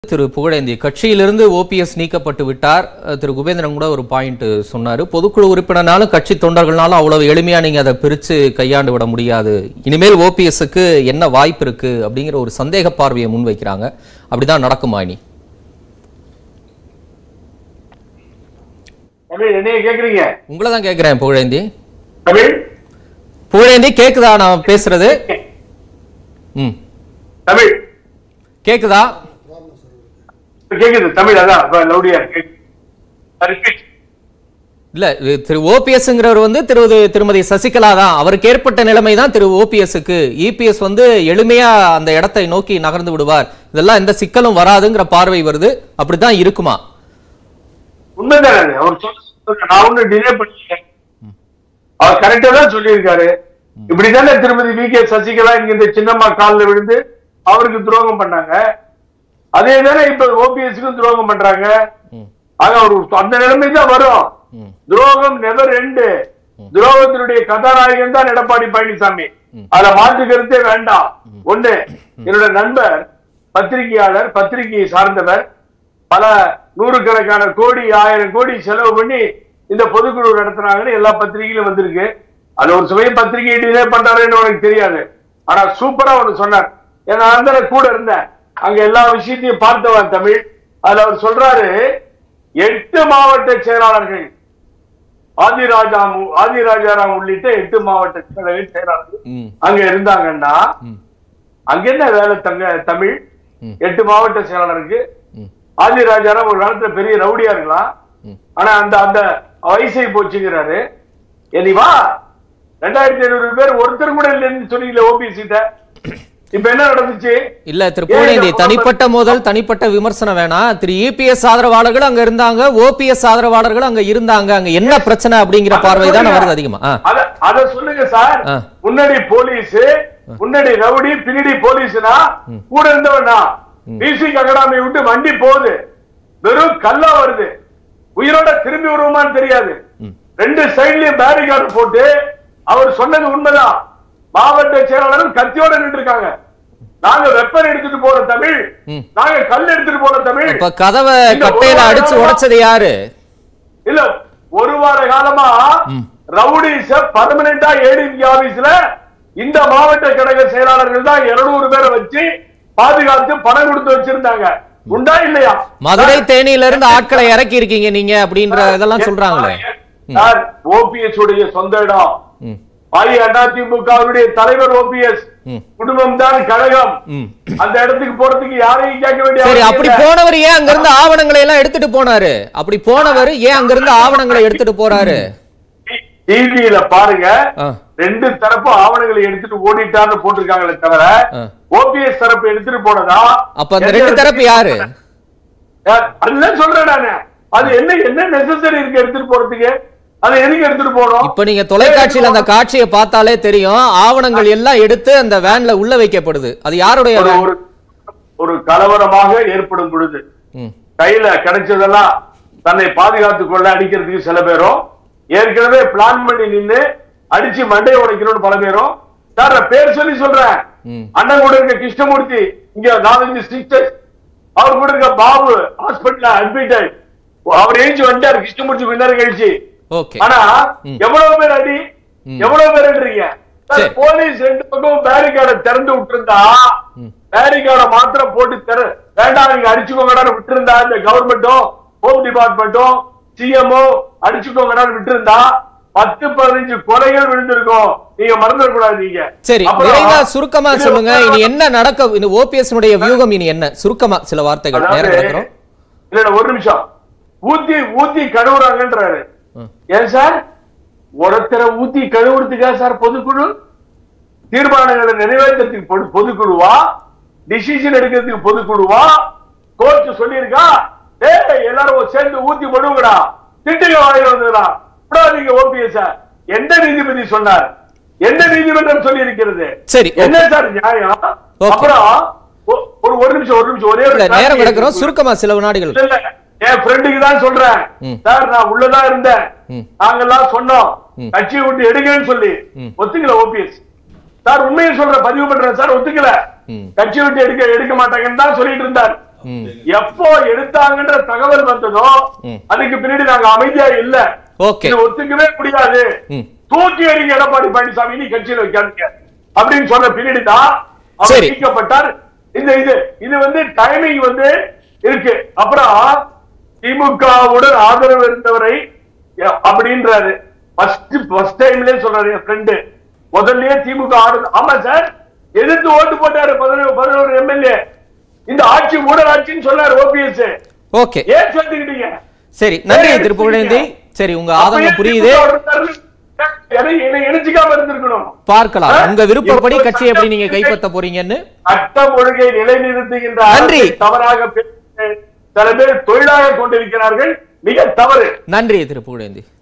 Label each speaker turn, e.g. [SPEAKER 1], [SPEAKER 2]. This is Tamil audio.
[SPEAKER 1] திரு புகழேந்தி கட்சியிலிருந்து ஓபிஎஸ் நீக்கப்பட்டு விட்டார். திரு குபேந்திரன் கூட ஒரு பாயிண்ட் சொன்னாரு. பொதுக்குழு உறுப்பினர்னாலும் கட்சி தொண்டர்கள்னாலும் அவ்வளவு எளிமையா நீங்க அதை பிரிச்சு கையாண்டு விட முடியாது. இனிமேல் ஓபிஎஸ்க்கு என்ன வாய்ப்பு இருக்கு அப்படிங்கிற ஒரு சந்தேக பார்வையை முன்வைக்கிறாங்க. அப்படிதான் நடக்குமா இனி? உங்களை தான் கேட்கிறேன் புகழேந்தி. புகழேந்தி கேக்குதா நான் பேசுறது? கேக்குதா? இல்ல திரு ஓபிஎஸ்ங்கிறவர் வந்து திருமதி சசிகலா தான். அவருக்கு ஏற்பட்ட நிலைமை தான் திரு ஓபிஎஸ்க்கு. இபிஎஸ் வந்து எளிமையா அந்த இடத்தை நோக்கி நகர்ந்து விடுவார், இதெல்லாம் எந்த சிக்கலும் வராதுங்கிற பார்வை வருது. அப்படிதான் இருக்குமா?
[SPEAKER 2] உண்மைதானே நான் ஒண்ணு டிலே பண்ணிட்டேன். அவர் கரெக்டா தான் சொல்லியிருக்காரு. இப்படிதானே திருமதி வி கே சசிகலா இங்க இந்த சின்னம்மா காலில் விழுந்து அவருக்கு துரோகம் பண்ணாங்க. அதே தானே இப்ப ஓபிஎஸ்க்கும் துரோகம் பண்றாங்க. ஆக ஒரு அந்த நிலைமை தான் வரும். துரோகம் நெவர் எண்டு. துரோகத்தினுடைய கதாநாயகன் தான் எடப்பாடி பழனிசாமி. அத மாற்று கருத்தே வேண்டாம். ஒண்ணு, என்னோட நண்பர் பத்திரிகையாளர், பத்திரிகையை சார்ந்தவர், பல நூறுக்கணக்கான கோடி 1000 கோடி செலவு பண்ணி இந்த பொதுக்குழு நடத்துறாங்கன்னு எல்லா பத்திரிகையிலும் வந்திருக்கு. அது ஒரு சமயம் பத்திரிகை டிலே பண்றாருன்னு எனக்கு தெரியாது. ஆனா சூப்பரா ஒண்ணு சொன்னார். ஏன்னா அந்த கூட இருந்தேன், அங்க எல்லா விஷயத்தையும் பார்த்தவன் தமிழ். அதுல அவர் சொல்றாரு, 8 மாவட்ட செயலாளர்கள் ஆதிராஜாராம் உள்ளிட்ட 8 மாவட்ட செயலாளர்கள் அங்க இருந்தாங்கன்னா அங்க என்ன வேலை தமிழ்? 8 மாவட்ட செயலாளருக்கு ஆதிராஜாராம் ஒரு காலத்துல பெரிய ரவுடியா இருக்கலாம். ஆனா அந்த அந்த வயசை போச்சுங்கிறாரு. எனிவா 2500 பேர் ஒருத்தர் கூட இல்லைன்னு சொன்னீங்களே ஓபிஎஸ். இப்ப என்ன நடந்துச்சு? இல்ல
[SPEAKER 1] திரு புகழேந்தி, தனிப்பட்ட மோதல், தனிப்பட்ட விமர்சனம் வேணாம். திரு இபிஎஸ் ஆதரவாளர்கள் அங்க இருந்தாங்க, ஓபிஎஸ் ஆதரவாளர்கள் அங்க இருந்தாங்க. அங்க என்ன பிரச்சனை அப்படிங்கிற பார்வை தான் வருது அதிகமா.
[SPEAKER 2] அத சொல்லுங்க சார். முன்னாடி போலீஸ், முன்னாடி ரவுடி, பின்னாடி போலீஸ்னா கூட இருந்தவனா? மியூசிக் அகாடமி விட்டு வண்டி போகுது, வெறும் கல்லா வருது, உயிரோட திரும்பி வருவோமான்னு தெரியாது. 2 சைட்லயும் பேரிகார்டு போட்டு அவர் சொன்னது உண்மைதான். மாவட்ட செயலாளர்கள் கத்தியோட நின்று இருக்காங்க. நாங்க வெப்பன் எடுத்துட்டு போற தமிழ், நாங்க கல் எடுத்துட்டு போற தமிழ்.
[SPEAKER 1] இப்ப கதவை கட்டையில அடிச்சு உடைச்சது யாரு?
[SPEAKER 2] இல்ல, ஒரு வார காலமா ரவுடிஸ் பர்மனண்டா ஏடிஎம்கே ஆபீஸ்ல இந்த மாவட்ட கழக செயலாளர்கள் தான் 200 பேரை வச்சு பாதுகாத்து பணம் கொடுத்து வச்சிருந்தாங்க. உண்டா இல்லையா?
[SPEAKER 1] மதுரை தேனியில இருந்து ஆட்களை இறக்கி இருக்கீங்க நீங்க அப்படின்ற இதெல்லாம் சொல்றாங்களே.
[SPEAKER 2] ஓபிஎஸ் உடைய சொந்த இடம் அதிமுகவுடைய தலைவர் ஓபிஎஸ் குடும்பம் தான் கழகம். அந்த இடத்துக்கு போறதுக்கு யாரையும் கேட்க வேண்டிய.
[SPEAKER 1] சரி, அப்படி போனவர் ஏன் அங்க இருந்து ஆவணங்களை எல்லாம் எடுத்துட்டு போனாரு? அப்படி போனவர் ஏன் அங்க இருந்து ஆவணங்களை எடுத்துட்டு போறாரு?
[SPEAKER 2] டிவியில பாருங்க, 2 தரப்பு ஆவணங்களை எடுத்துட்டு ஓடிட்டான்னு போட்டிருக்காங்களே தவிர ஓபிஎஸ் தரப்பு எடுத்துட்டு போனதா?
[SPEAKER 1] அப்ப அந்த 2 தரப்பு யாரு?
[SPEAKER 2] அதுதான் சொல்றேன் நானு. அது என்ன நெசசரி இருக்கு எடுத்துட்டு போறதுக்கு? அதை எதுக்கு எடுத்துட்டு போறோம்?
[SPEAKER 1] இப்ப நீங்க தொலைக்காட்சியில அந்த காட்சியை பார்த்தாலே தெரியும், ஆவணங்கள் எல்லாம் எடுத்து அந்த வேன்ல உள்ள வைக்கப்படுது. அது யாருடைய?
[SPEAKER 2] ஒரு கலவரமாக ஏற்படும் பொழுது கையில கிடைச்சதெல்லாம் தன்னை பாதுகாத்துக் கொள்ள அடிக்கிறதுக்கு சில பேரும், ஏற்கனவே பிளான் பண்ணி நின்று அடிச்சு மண்டையை உடைக்கணும்னு பல பேரும். சார் பேர் சொல்லி சொல்றேன், அண்ணன் கூட இருக்க கிருஷ்ணமூர்த்தி, இங்க 4-5 சிஸ்டர்ஸ், அவர் கூட இருக்க பாபு ஹாஸ்பிட்டல் அட்மிட், அவர் எழுச்சி வந்துட்டார் கிருஷ்ணமூர்த்தி கொஞ்ச நேரம் கழிச்சு. ஆனா எவ்வளவு பேர் அடி, எவ்வளவு பேர்ன்றீங்க? போலீஸ் 2 பக்கம் பேரிகார்டை திறந்து விட்டுருந்தா, பேரிகார்டை மாத்திரம் போட்டு வேண்டாம் நீங்க அடிச்சுக்கோங்கடான்னு விட்டு இருந்தா, இந்த கவர்மெண்ட்டும் ஹோம் டிபார்ட்மெண்ட்டும் சிஎம்ஓ அடிச்சுக்கோங்கடான்னு விட்டு இருந்தா 10-15 கொலைகள் விழுந்திருக்கும். நீங்க மறந்துடக்கூடாது. நீங்க
[SPEAKER 1] சரி, சுருக்கமா சொல்லுங்க, இனி என்ன நடக்க? ஓபிஎஸ் வியூகம் இனி என்ன? சுருக்கமா சில வார்த்தைகள்.
[SPEAKER 2] இல்ல ஒரு நிமிஷம். ஊத்தி கழுவுறாங்கன்றாரு. ஏன் சார் ஒருத்தரை ஊத்தி கழுவுறதுக்கா சார் பொதுக்குழு? தீர்மானங்களை நிறைவேற்றத்துக்கு பொதுக்குழுவா? டிசிஷன் எடுக்கிறதுக்கு பொதுக்குழுவா? கோர்ட் சொல்லியிருக்கா எல்லாரும் சேர்ந்து ஊத்தி போடுங்கடா, திட்டுங்க வாங்கிடுறா நீங்க ஓபிஎஸ் எந்த நீதிபதி சொன்னார்? எந்த நீதிமன்றம் சொல்லி இருக்கிறது?
[SPEAKER 1] சரி,
[SPEAKER 2] என்ன சார் நியாயம்? அப்புறம் ஒரு நிமிஷம் ஒரே
[SPEAKER 1] நேரம் கிடக்கிறோம், சுருக்கமா சில வினாடிகள்.
[SPEAKER 2] என் ஃப்ரெண்டுக்கு தான் சொல்றேன் சார், நான் உள்ளதான் இருந்தேன், நாங்கெல்லாம் சொன்னோம் கட்சியை விட்டு எடுங்கன்னு சொல்லி, ஒத்துக்கல ஓபிஎஸ். சார் உண்மையை சொல்ற, பதிவு பண்றேன் சார், ஒத்துக்கல. கட்சி விட்டு எடுக்க மாட்டாங்கன்னு தான் சொல்லிட்டு இருந்தார். எப்போ எடுத்தாங்கன்ற தகவல் வந்ததோ அதுக்கு பின்னாடி நாங்க அமைதியா இல்ல. ஒத்துக்கவே முடியாது, தூக்கி எறிங்க எடப்பாடி பழனிசாமி, நீ கட்சியில வைக்காதீங்க அப்படின்னு சொன்ன பின்னாடி தான் அவர் நீக்கப்பட்டார். இது வந்து டைமிங் வந்து இருக்கு. அப்புறம் திமுகவுடன் ஆதரவு இருந்தவரை அப்படின்றாரு. ஃபர்ஸ்ட் டைம்லயே சொல்றாரு என் ஃப்ரெண்டு, முதல்லயே திமுக ஆதரவு. ஆமா சார், எதிர்த்து ஓட்டு போட்டாரு 11 எம்எல்ஏ. இந்த ஆட்சி ஊழல் ஆட்சின்னு சொன்னாரு ஓபிஎஸ்.
[SPEAKER 1] ஓகே,
[SPEAKER 2] ஏன் சொல்லிக்கிட்டீங்க?
[SPEAKER 1] சரி, நன்றி திரு புகழேந்தி. சரி, உங்க ஆதங்கம் புரியுது. பார்க்கலாம் உங்க விருப்பப்படி கட்சி எப்படி நீங்க கைப்பற்ற போறீங்கன்னு.
[SPEAKER 2] சட்டம் ஒழுங்கை நிலைநிறுத்துகின்ற நன்றி தவறாக சில பேர் தொழிலாக கொண்டிருக்கிறார்கள், மிக தவறு.
[SPEAKER 1] நன்றி திரு புகழேந்தி.